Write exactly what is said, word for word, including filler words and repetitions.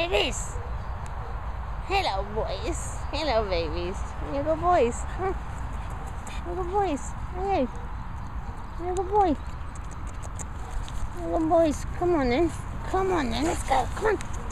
babies. Hello, boys. Hello, babies. You're good boys. Huh? You're good boys. Hey. You're a good boy. You're good boys. Come on then. Come on then. Let's go. Come on.